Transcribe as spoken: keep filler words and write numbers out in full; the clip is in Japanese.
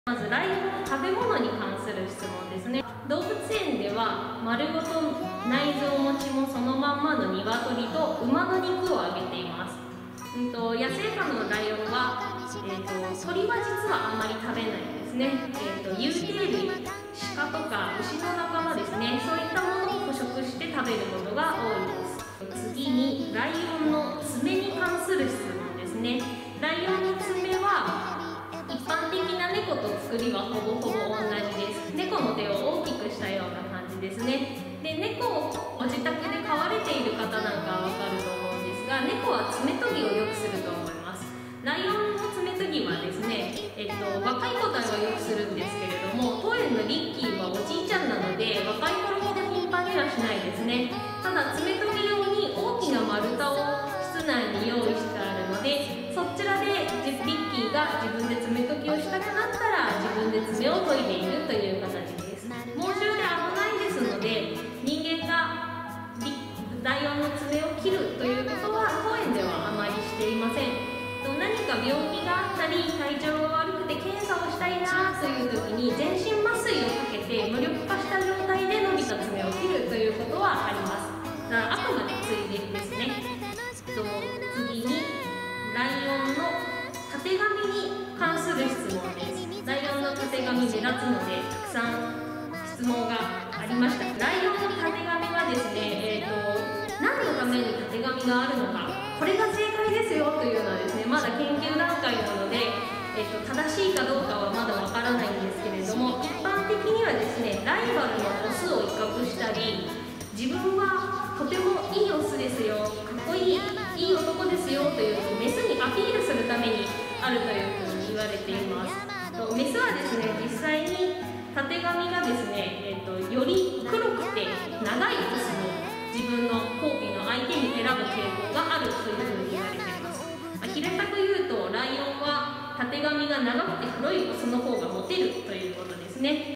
まずライオンの食べ物に関する質問ですね。動物園では丸ごと内臓持ちもそのまんまの鶏と馬の肉をあげています。うんと野生下のライオンは、えー、と鳥は実はあんまり食べないんですね。えー、と有蹄類、鹿とか牛の仲間ですね、そういったものを捕食して食べることが多いです。次にライオンの爪に関する質問ですね。ライオンの爪は一般的な猫と作りはほぼほぼ同じです。猫の手を大きくしたような感じですね。で、猫をご自宅で飼われている方なんかはわかると思うんですが、猫は爪研ぎをよくすると思います。ライオンの爪研ぎはですね、えっと、若い個体はよくするんですけれども、当園のリッキーはおじいちゃんなので若い頃ほど頻繁にはしないですね。ただ爪研ぎ用に大きな丸太を室内に用意してあるので、そちらでリッキーが自分で爪研ぎをしたくなったら自分で爪を研いでいるという形です。猛獣で危ないですので、人間がライオンの爪を切るということは当園ではあまりしていません。何か病気があったり体調が悪くて検査をしたいなという時に全身麻酔をかけて無力化した状態で伸びた爪を切るということはあります。だからあくまでついでですね。次にライオンのたてがみに関する質問です。ライオンのたてがみ目立つのでたくさん質問がありました。ライオンのたてがみはですね、えーと、何のためにたてがみがあるのか、これが正解ですよというのはですね、まだ研究段階なので、えーと、正しいかどうかはまだわからないんですけれども、一般的にはですね、ライバルのオスを威嚇したり、自分はとてもいいオスですよ、かっこいいいい男ですよというメスにアピールするためにあるというふうに言われています。メスはですね、実際にたてがみがですね、えーと、より黒くて長いオスを自分の交尾の相手に選ぶ傾向があるというふうに言われています。まあ、平たく言うとライオンはたてがみが長くて黒いオスの方がモテるということですね。